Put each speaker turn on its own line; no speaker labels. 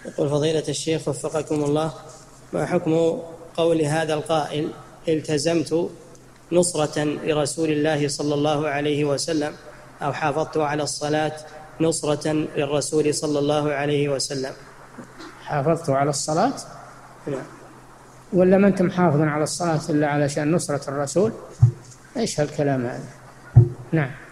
يقول فضيلة الشيخ وفقكم الله، ما حكم قول هذا القائل: التزمت نصرة لرسول الله صلى الله عليه وسلم، أو حافظت على الصلاة نصرة للرسول صلى الله عليه وسلم؟
حافظت على الصلاة؟
نعم.
ولا ما أنتم محافظ على الصلاة إلا علشان نصرة الرسول؟ إيش هالكلام هذا؟ نعم.